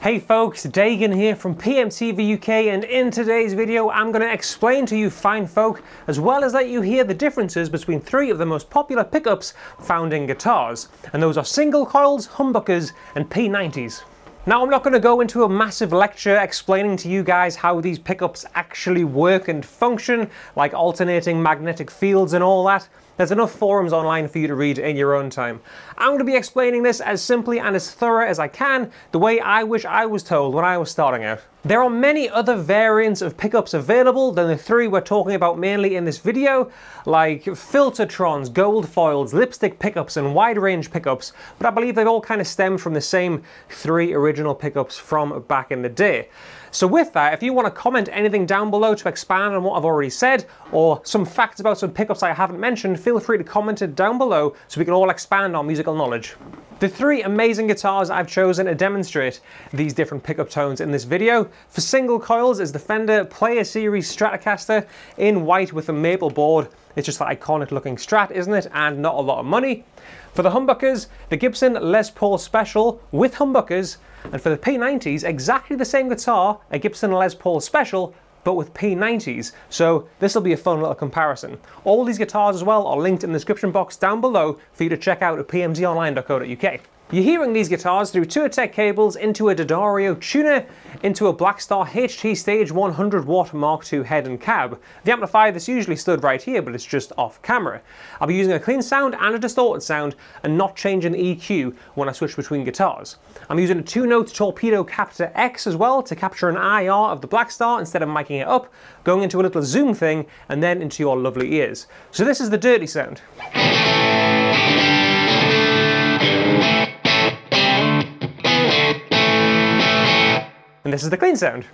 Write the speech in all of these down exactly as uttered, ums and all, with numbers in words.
Hey folks, Dagan here from P M T V U K, and in today's video I'm going to explain to you fine folk, as well as let you hear the differences between three of the most popular pickups found in guitars, and those are single coils, humbuckers and P nineties. Now, I'm not going to go into a massive lecture explaining to you guys how these pickups actually work and function, like alternating magnetic fields and all that. There's enough forums online for you to read in your own time. I'm going to be explaining this as simply and as thorough as I can, the way I wish I was told when I was starting out. There are many other variants of pickups available than the three we're talking about mainly in this video, like filtertrons, gold foils, lipstick pickups and wide range pickups, but I believe they've all kind of stemmed from the same three original pickups from back in the day. So with that, if you want to comment anything down below to expand on what I've already said, or some facts about some pickups I haven't mentioned, feel free to comment it down below so we can all expand our musical knowledge. The three amazing guitars I've chosen to demonstrate these different pickup tones in this video. For single coils is the Fender Player Series Stratocaster in white with a maple board. It's just that iconic looking Strat, isn't it? And not a lot of money. For the humbuckers, the Gibson Les Paul Special with humbuckers. And for the P nineties, exactly the same guitar, a Gibson Les Paul Special, but with P nineties. So this will be a fun little comparison. All these guitars as well are linked in the description box down below for you to check out at p m t online dot co dot u k. You're hearing these guitars through two Tech cables into a D'Addario tuner, into a Blackstar H T Stage one hundred watt Mark two head and cab. The amplifier that's usually stood right here, but it's just off camera. I'll be using a clean sound and a distorted sound, and not changing the E Q when I switch between guitars. I'm using a two-note Torpedo Captor X as well to capture an I R of the Blackstar instead of miking it up, going into a little zoom thing, and then into your lovely ears. So this is the dirty sound. And this is the clean sound.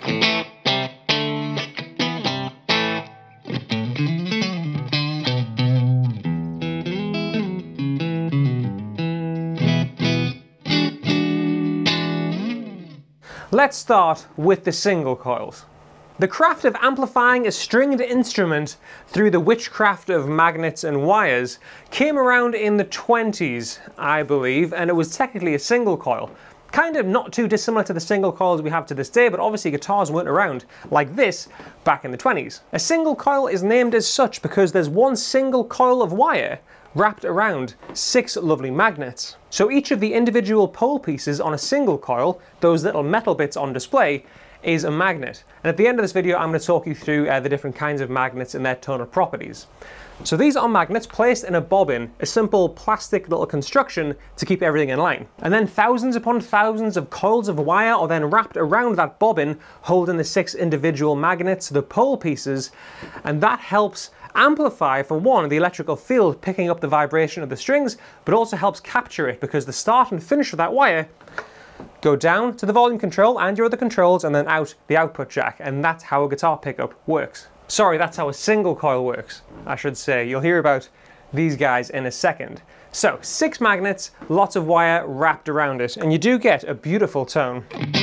Let's start with the single coils. The craft of amplifying a stringed instrument through the witchcraft of magnets and wires came around in the twenties, I believe, and it was technically a single coil. Kind of not too dissimilar to the single coils we have to this day, but obviously guitars weren't around like this back in the twenties. A single coil is named as such because there's one single coil of wire wrapped around six lovely magnets. So each of the individual pole pieces on a single coil, those little metal bits on display, is a magnet. And at the end of this video I'm going to talk you through uh, the different kinds of magnets and their tonal properties. So these are magnets placed in a bobbin, a simple plastic little construction to keep everything in line. And then thousands upon thousands of coils of wire are then wrapped around that bobbin, holding the six individual magnets, the pole pieces, and that helps amplify, for one, the electrical field picking up the vibration of the strings, but also helps capture it because the start and finish of that wire go down to the volume control and your other controls and then out the output jack, and that's how a guitar pickup works. Sorry, that's how a single coil works, I should say. You'll hear about these guys in a second. So, six magnets, lots of wire wrapped around it, and you do get a beautiful tone.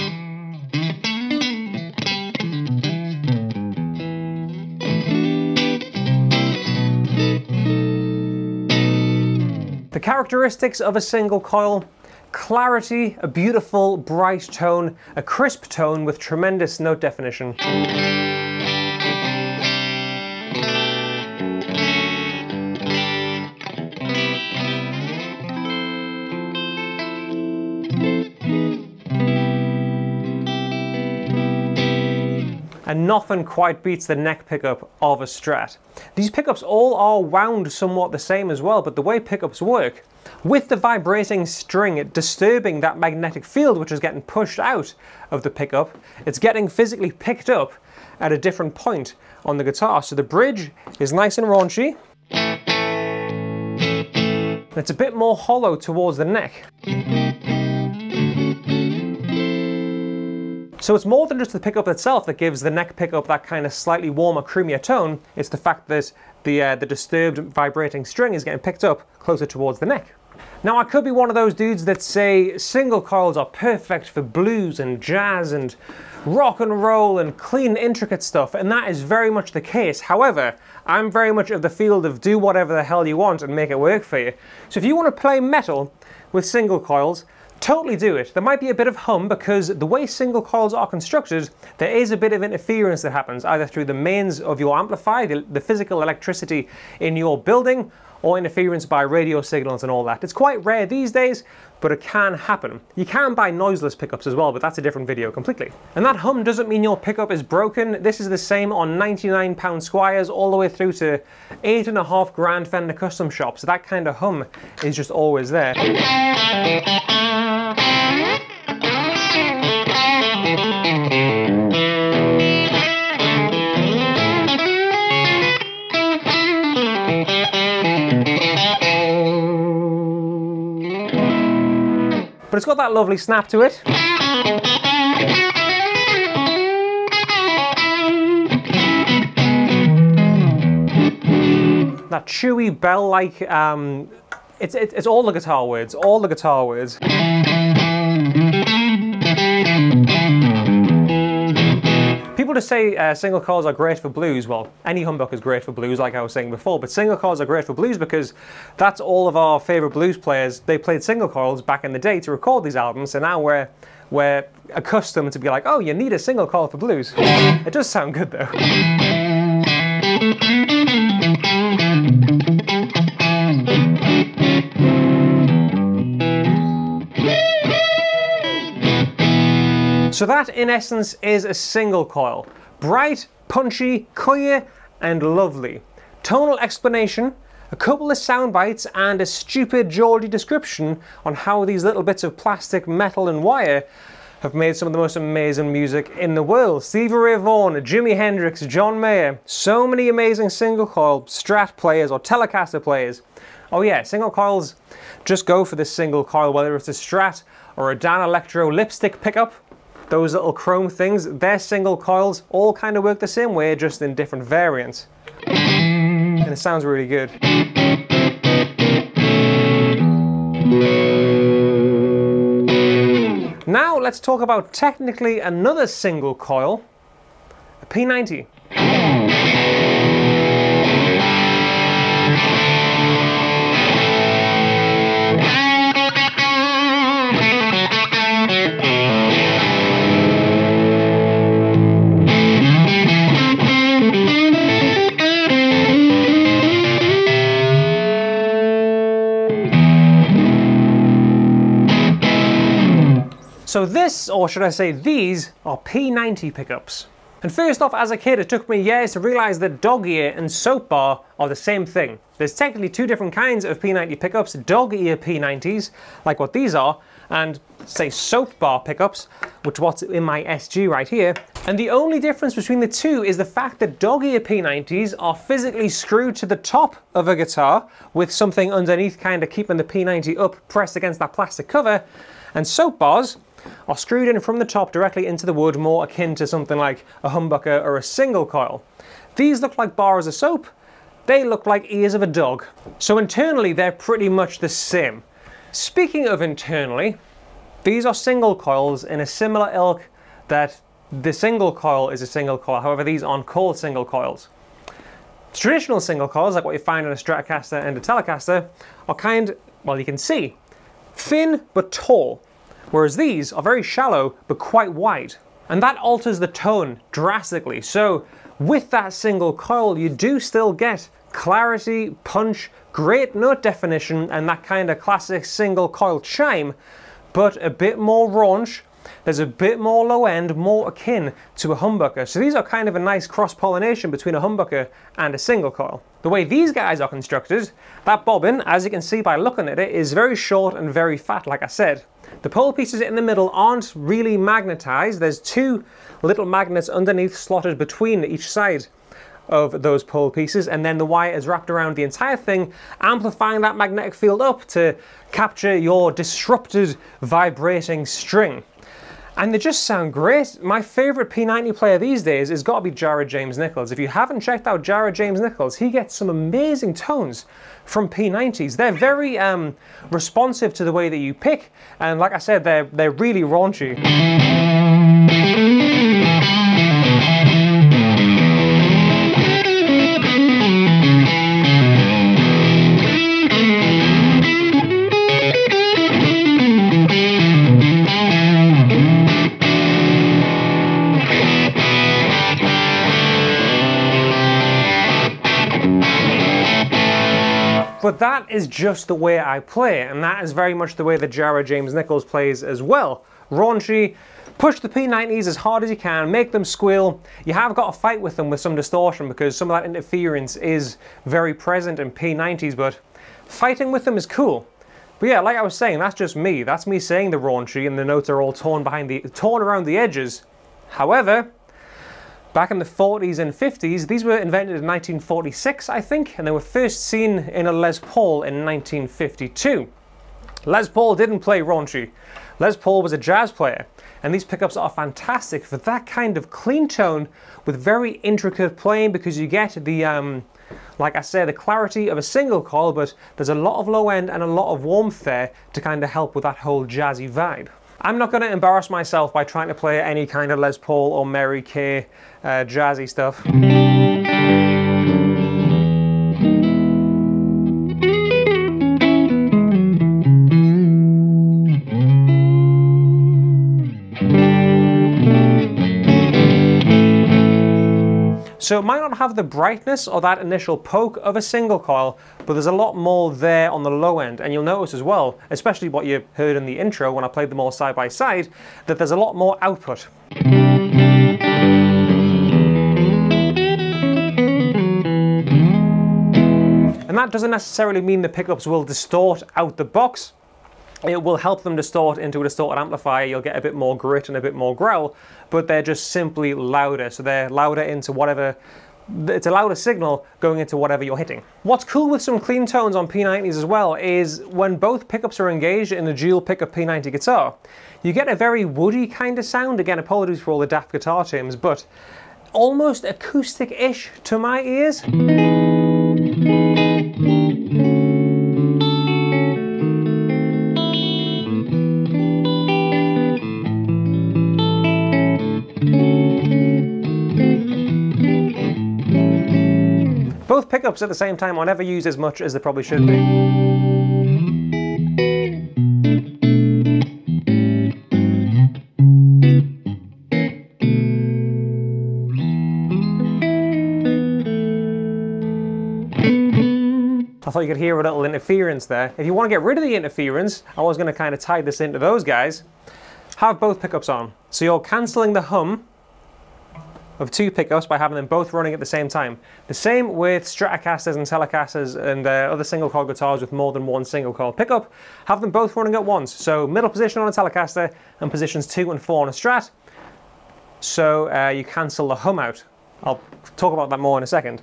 The characteristics of a single coil: clarity, a beautiful bright tone, a crisp tone with tremendous note definition. And nothing quite beats the neck pickup of a Strat. These pickups all are wound somewhat the same as well, but the way pickups work, with the vibrating string disturbing that magnetic field which is getting pushed out of the pickup, it's getting physically picked up at a different point on the guitar. So the bridge is nice and raunchy. It's a bit more hollow towards the neck. So it's more than just the pickup itself that gives the neck pickup that kind of slightly warmer, creamier tone. It's the fact that the, uh, the disturbed vibrating string is getting picked up closer towards the neck. Now, I could be one of those dudes that say single coils are perfect for blues and jazz and rock and roll and clean, intricate stuff, and that is very much the case. However, I'm very much of the field of do whatever the hell you want and make it work for you. So if you want to play metal with single coils, totally do it. There might be a bit of hum because the way single coils are constructed, there is a bit of interference that happens either through the mains of your amplifier, the, the physical electricity in your building, or interference by radio signals and all that. It's quite rare these days, but it can happen. You can buy noiseless pickups as well, but that's a different video completely. And that hum doesn't mean your pickup is broken. This is the same on ninety-nine pound Squires all the way through to eight and a half grand Fender custom shops. That kind of hum is just always there. But it's got that lovely snap to it. That chewy bell-like, um, it's, it's, it's all the guitar words, all the guitar words. People just say uh, single coils are great for blues. Well, any humbucker is great for blues, like I was saying before, but single coils are great for blues because that's all of our favourite blues players. They played single coils back in the day to record these albums, so now we're, we're accustomed to be like, oh, you need a single coil for blues. It does sound good though. So that, in essence, is a single coil. Bright, punchy, clear, and lovely. Tonal explanation, a couple of sound bites, and a stupid Geordie description on how these little bits of plastic, metal, and wire have made some of the most amazing music in the world. Stevie Ray Vaughan, Jimi Hendrix, John Mayer, so many amazing single coil Strat players or Telecaster players. Oh yeah, single coils, just go for this single coil, whether it's a Strat or a Dan Electro lipstick pickup. Those little chrome things, they're single coils, all kind of work the same way, just in different variants. And it sounds really good. Now let's talk about technically another single coil, a P ninety. So this, or should I say these, are P ninety pickups. And first off, as a kid, it took me years to realise that dog ear and soap bar are the same thing. There's technically two different kinds of P ninety pickups, dog ear P nineties, like what these are, and say soap bar pickups, which is what's in my S G right here. And the only difference between the two is the fact that dog ear P nineties are physically screwed to the top of a guitar with something underneath kind of keeping the P ninety up pressed against that plastic cover, and soap bars are screwed in from the top directly into the wood, more akin to something like a humbucker or a single coil. These look like bars of soap, they look like ears of a dog. So internally they're pretty much the same. Speaking of internally, these are single coils in a similar ilk that the single coil is a single coil, however these aren't called single coils. Traditional single coils, like what you find in a Stratocaster and a Telecaster, are kind, well you can see, thin but tall. Whereas these are very shallow but quite wide. And that alters the tone drastically. So with that single coil you do still get clarity, punch, great note definition, and that kind of classic single coil chime, but a bit more raunch. There's a bit more low end, more akin to a humbucker. So these are kind of a nice cross-pollination between a humbucker and a single coil. The way these guys are constructed, that bobbin, as you can see by looking at it, is very short and very fat, like I said. The pole pieces in the middle aren't really magnetized. There's two little magnets underneath slotted between each side of those pole pieces, and then the wire is wrapped around the entire thing, amplifying that magnetic field up to capture your disrupted vibrating string. And they just sound great. My favourite P ninety player these days has got to be Jared James Nichols. If you haven't checked out Jared James Nichols, he gets some amazing tones from P nineties. They're very um, responsive to the way that you pick, and like I said, they're, they're really raunchy. But that is just the way I play, and that is very much the way that Jara James Nichols plays as well. Raunchy, push the P nineties as hard as you can, make them squeal. You have got to fight with them with some distortion because some of that interference is very present in P nineties, but fighting with them is cool. But yeah, like I was saying, that's just me. That's me saying the raunchy, and the notes are all torn behind the torn around the edges. However, back in the forties and fifties, these were invented in nineteen forty-six, I think, and they were first seen in a Les Paul in nineteen fifty-two. Les Paul didn't play raunchy. Les Paul was a jazz player, and these pickups are fantastic for that kind of clean tone with very intricate playing, because you get the, um, like I say, the clarity of a single coil, but there's a lot of low end and a lot of warmth there to kind of help with that whole jazzy vibe. I'm not going to embarrass myself by trying to play any kind of Les Paul or Mary Kay uh, jazzy stuff. So it might not have the brightness or that initial poke of a single coil, but there's a lot more there on the low end. And you'll notice as well, especially what you heard in the intro when I played them all side by side, that there's a lot more output. And that doesn't necessarily mean the pickups will distort out the box. It will help them distort into a distorted amplifier. You'll get a bit more grit and a bit more growl, but they're just simply louder. So they're louder into whatever, it's a louder signal going into whatever you're hitting. What's cool with some clean tones on P nineties as well is when both pickups are engaged in a dual pickup P ninety guitar, you get a very woody kind of sound. Again, apologies for all the daft guitar terms, but almost acoustic-ish to my ears. Both pickups at the same time are never used as much as they probably should be. I thought you could hear a little interference there. If you want to get rid of the interference, I was going to kind of tie this into those guys, have both pickups on. So you're cancelling the hum of two pickups by having them both running at the same time. The same with Stratocasters and Telecasters and uh, other single coil guitars with more than one single coil pickup. Have them both running at once. So middle position on a Telecaster and positions two and four on a Strat. So uh, you cancel the hum out. I'll talk about that more in a second.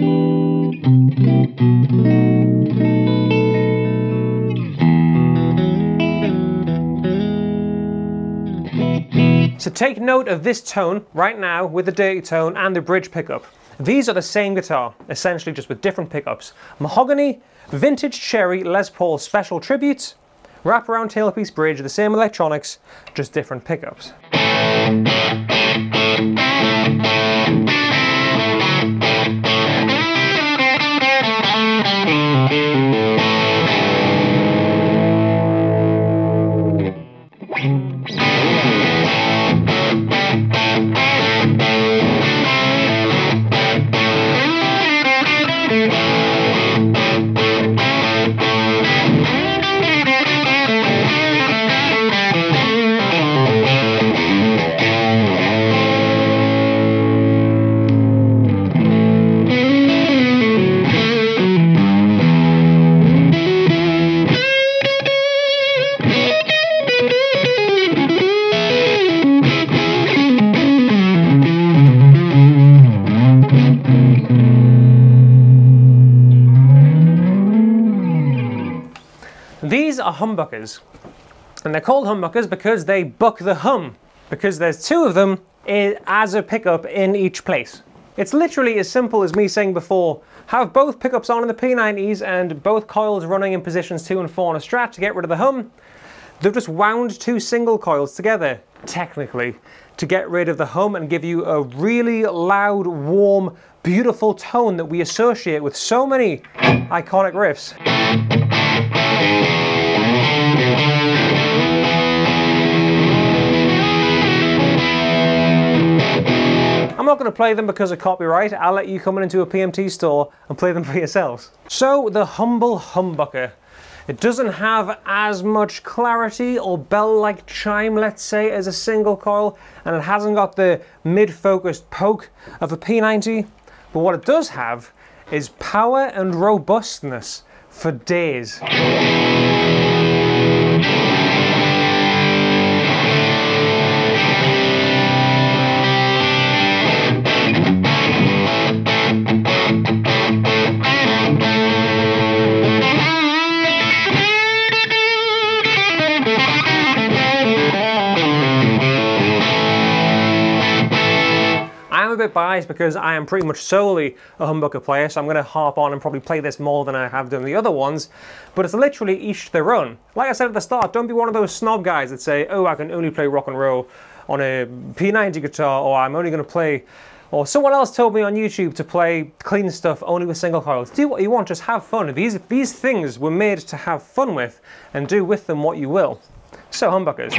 So take note of this tone right now with the dirty tone and the bridge pickup. These are the same guitar, essentially just with different pickups. Mahogany, Vintage Cherry, Les Paul Special Tributes, wraparound tailpiece bridge, the same electronics, just different pickups. These are humbuckers, and they're called humbuckers because they buck the hum, because there's two of them as a pickup in each place. It's literally as simple as me saying before, have both pickups on in the P nineties and both coils running in positions two and four on a Strat to get rid of the hum. They've just wound two single coils together, technically, to get rid of the hum and give you a really loud, warm, beautiful tone that we associate with so many iconic riffs. I'm not going to play them because of copyright. I'll let you come into a P M T store and play them for yourselves. So the humble humbucker. It doesn't have as much clarity or bell-like chime, let's say, as a single coil, and it hasn't got the mid-focused poke of a P ninety, but what it does have is power and robustness for days. I'm a bit biased because I am pretty much solely a humbucker player, so I'm going to harp on and probably play this more than I have done the other ones, but it's literally each their own. Like I said at the start, don't be one of those snob guys that say, oh, I can only play rock and roll on a P ninety guitar, or I'm only going to play, or someone else told me on YouTube to play clean stuff only with single coils. Do what you want, just have fun. These, these things were made to have fun with, and do with them what you will. So, humbuckers.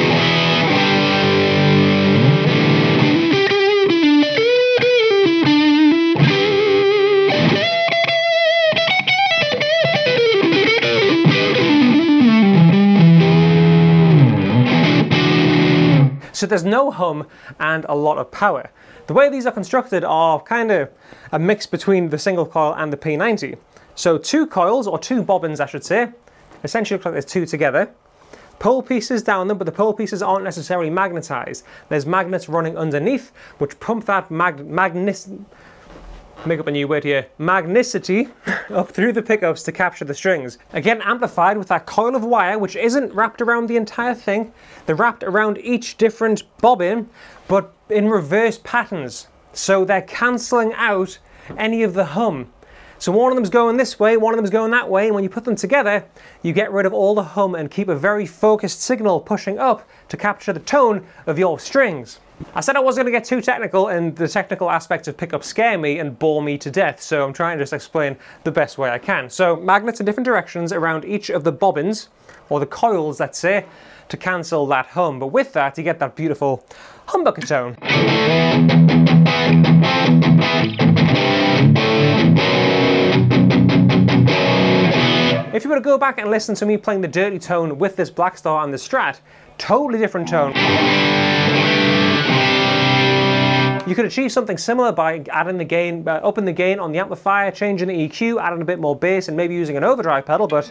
So there's no hum and a lot of power. The way these are constructed are kind of a mix between the single coil and the P ninety. So two coils, or two bobbins I should say, essentially look like there's two together. Pole pieces down them, but the pole pieces aren't necessarily magnetized. There's magnets running underneath, which pump that mag magnis make up a new word here, magnicity up through the pickups to capture the strings. Again, amplified with that coil of wire, which isn't wrapped around the entire thing. They're wrapped around each different bobbin, but in reverse patterns. So they're cancelling out any of the hum. So one of them's going this way, one of them's going that way, and when you put them together, you get rid of all the hum and keep a very focused signal pushing up to capture the tone of your strings. I said I wasn't going to get too technical, and the technical aspects of pickups scare me and bore me to death, so I'm trying to just explain the best way I can. So magnets in different directions around each of the bobbins, or the coils, let's say, to cancel that hum. But with that, you get that beautiful humbucker tone. If you were to go back and listen to me playing the dirty tone with this Black Star and the Strat, totally different tone. You could achieve something similar by adding the gain, uh, upping the gain on the amplifier, changing the E Q, adding a bit more bass, and maybe using an overdrive pedal, but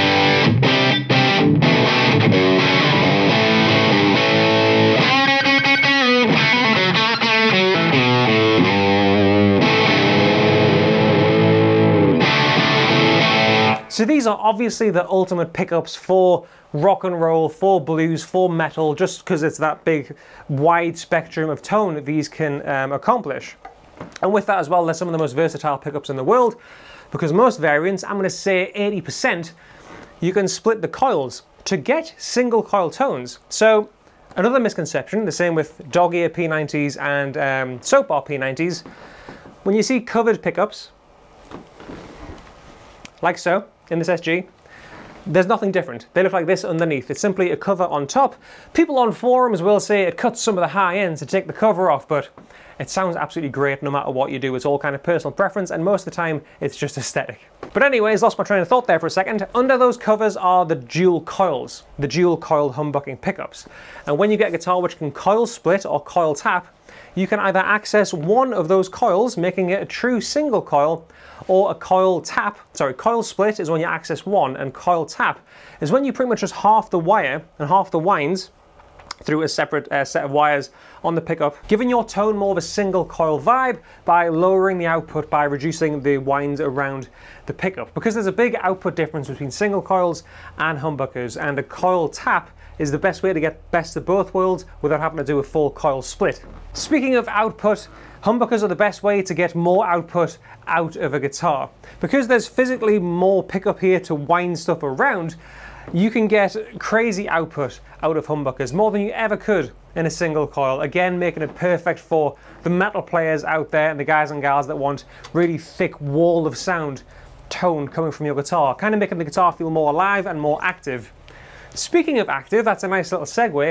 so these are obviously the ultimate pickups for rock and roll, for blues, for metal, just because it's that big wide spectrum of tone that these can um, accomplish. And with that as well, they're some of the most versatile pickups in the world, because most variants, I'm going to say eighty percent, you can split the coils to get single coil tones. So another misconception, the same with dog ear P nineties and um, soap bar P nineties, when you see covered pickups, like so, in this S G, there's nothing different. They look like this underneath. It's simply a cover on top. People on forums will say it cuts some of the high ends to take the cover off, but it sounds absolutely great no matter what you do. It's all kind of personal preference, and most of the time it's just aesthetic. But anyways, lost my train of thought there for a second. Under those covers are the dual coils, the dual coil humbucking pickups. And when you get a guitar which can coil split or coil tap, you can either access one of those coils, making it a true single coil, or a coil tap. Sorry, coil split is when you access one, and coil tap is when you pretty much just half the wire and half the winds through a separate uh, set of wires on the pickup, giving your tone more of a single coil vibe by lowering the output by reducing the winds around the pickup. Because there's a big output difference between single coils and humbuckers, and a coil tap is the best way to get best of both worlds without having to do a full coil split. Speaking of output, humbuckers are the best way to get more output out of a guitar. Because there's physically more pickup here to wind stuff around, you can get crazy output out of humbuckers, more than you ever could in a single coil. Again, making it perfect for the metal players out there and the guys and gals that want really thick wall of sound tone coming from your guitar, kind of making the guitar feel more alive and more active. Speaking of active, that's a nice little segue.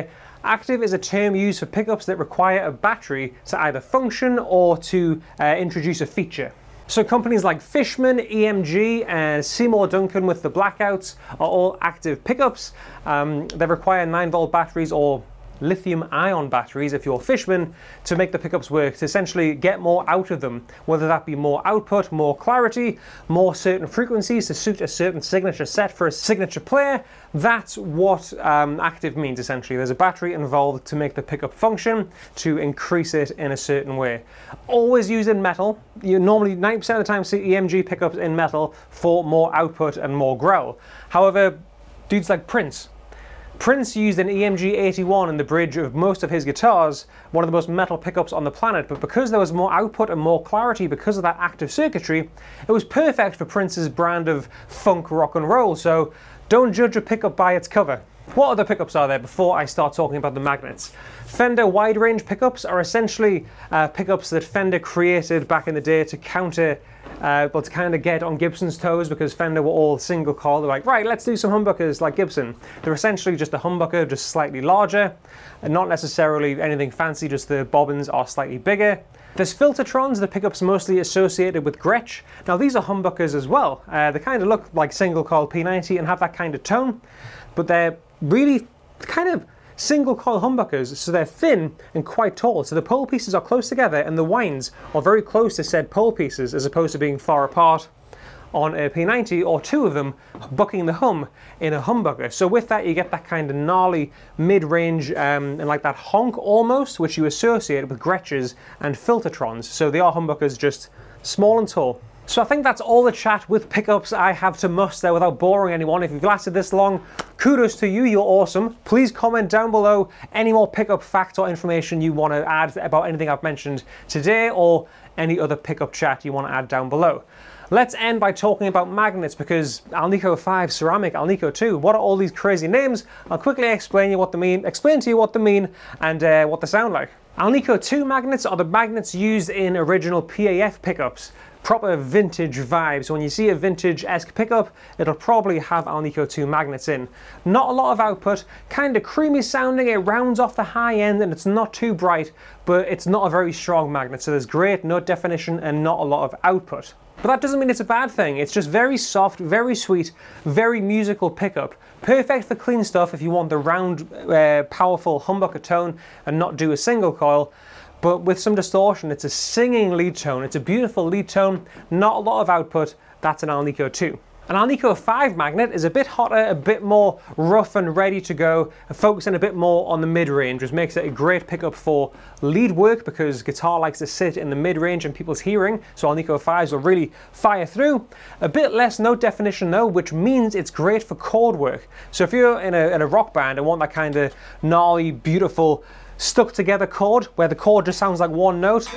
Active is a term used for pickups that require a battery to either function or to uh, introduce a feature. So companies like Fishman, E M G, and Seymour Duncan with the blackouts are all active pickups. Um, they require nine volt batteries or lithium ion batteries, if you're Fishman, to make the pickups work, to essentially get more out of them, whether that be more output, more clarity, more certain frequencies to suit a certain signature set for a signature player. That's what um, active means, essentially. There's a battery involved to make the pickup function, to increase it in a certain way. Always used in metal. You normally ninety percent of the time see E M G pickups in metal for more output and more growl. However, dudes like Prince, Prince used an E M G eighty-one in the bridge of most of his guitars, one of the most metal pickups on the planet, but because there was more output and more clarity because of that active circuitry, it was perfect for Prince's brand of funk rock and roll, so don't judge a pickup by its cover. What other pickups are there before I start talking about the magnets? Fender wide range pickups are essentially uh, pickups that Fender created back in the day to counter Uh, well, to kind of get on Gibson's toes, because Fender were all single coil. They're like, right, let's do some humbuckers like Gibson. They're essentially just a humbucker, just slightly larger, and not necessarily anything fancy, just the bobbins are slightly bigger. There's Filtertrons, the pickups mostly associated with Gretsch. Now these are humbuckers as well. Uh, they kind of look like single coil P ninety and have that kind of tone, but they're really kind of single coil humbuckers, so they're thin and quite tall, so the pole pieces are close together and the winds are very close to said pole pieces as opposed to being far apart on a P ninety, or two of them bucking the hum in a humbucker. So with that you get that kind of gnarly mid-range um, and like that honk almost, which you associate with Gretsch's and Filtertrons. So they are humbuckers, just small and tall. So I think that's all the chat with pickups I have to muster without boring anyone. If you've lasted this long, kudos to you, you're awesome. Please comment down below any more pickup facts or information you want to add about anything I've mentioned today, or any other pickup chat you want to add down below. Let's end by talking about magnets, because Alnico five, Ceramic, Alnico two, what are all these crazy names? I'll quickly explain you what they mean, explain to you what they mean and uh, what they sound like. Alnico two magnets are the magnets used in original P A F pickups. Proper vintage vibe. So when you see a vintage-esque pickup, it'll probably have Alnico two magnets in. Not a lot of output, kind of creamy sounding, it rounds off the high end and it's not too bright, but it's not a very strong magnet, so there's great note definition and not a lot of output. But that doesn't mean it's a bad thing. It's just very soft, very sweet, very musical pickup. Perfect for clean stuff if you want the round, uh, powerful humbucker tone and not do a single coil. But with some distortion, it's a singing lead tone. It's a beautiful lead tone, not a lot of output. That's an Alnico two. An Alnico five magnet is a bit hotter, a bit more rough and ready to go, and focusing a bit more on the mid-range, which makes it a great pickup for lead work, because guitar likes to sit in the mid-range and people's hearing, so Alnico fives will really fire through. A bit less note definition though, which means it's great for chord work. So if you're in a, in a rock band and want that kind of gnarly, beautiful, stuck together chord, where the chord just sounds like one note,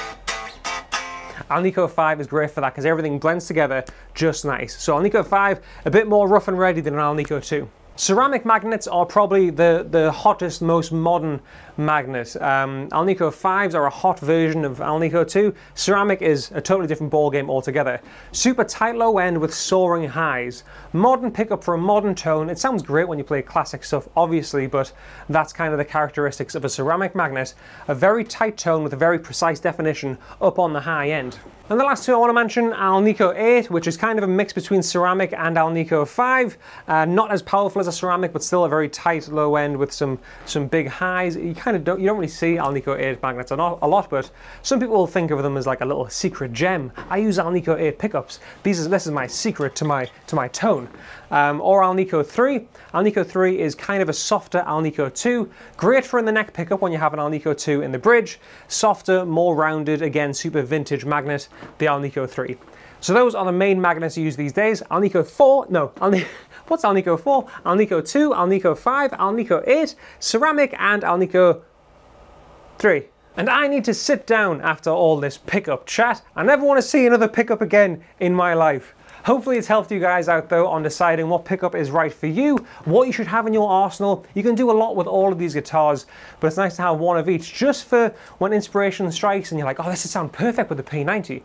Alnico five is great for that, because everything blends together just nice. So Alnico five, a bit more rough and ready than an Alnico two. Ceramic magnets are probably the, the hottest, most modern magnet. Um, Alnico fives are a hot version of Alnico two. Ceramic is a totally different ballgame altogether. Super tight low end with soaring highs. Modern pickup for a modern tone. It sounds great when you play classic stuff, obviously, but that's kind of the characteristics of a ceramic magnet. A very tight tone with a very precise definition up on the high end. And the last two I want to mention, Alnico eight, which is kind of a mix between ceramic and Alnico five. Uh, not as powerful as a ceramic, but still a very tight low end with some some big highs. You kind of don't you don't really see Alnico eight magnets a lot, a lot, but some people will think of them as like a little secret gem. I use Alnico eight pickups. These is this is my secret to my to my tone. Um, or Alnico three. Alnico three is kind of a softer Alnico two. Great for in the neck pickup when you have an Alnico two in the bridge. Softer, more rounded, again super vintage magnet, the Alnico three. So those are the main magnets used these days. Alnico four, no, Alnico, what's Alnico four? Alnico two, Alnico five, Alnico eight, ceramic, and Alnico three. And I need to sit down after all this pickup chat. I never want to see another pickup again in my life. Hopefully it's helped you guys out though on deciding what pickup is right for you, what you should have in your arsenal. You can do a lot with all of these guitars, but it's nice to have one of each just for when inspiration strikes and you're like, oh, this would sound perfect with the P ninety.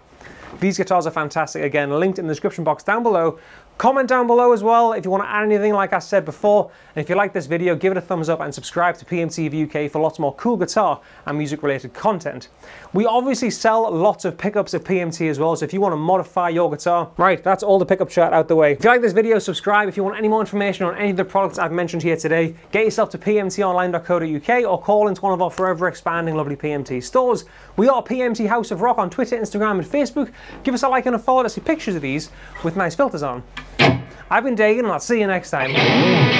These guitars are fantastic. Again, linked in the description box down below. Comment down below as well if you want to add anything like I said before. And if you like this video, give it a thumbs up and subscribe to P M T V U K for lots more cool guitar and music related content. We obviously sell lots of pickups at P M T as well, so if you want to modify your guitar, right, that's all the pickup chat out the way. If you like this video, subscribe. If you want any more information on any of the products I've mentioned here today, get yourself to P M T online dot co dot U K or call into one of our forever expanding lovely P M T stores. We are P M T House of Rock on Twitter, Instagram and Facebook. Give us a like and a follow to see pictures of these with nice filters on. I've been Dagan and I'll see you next time.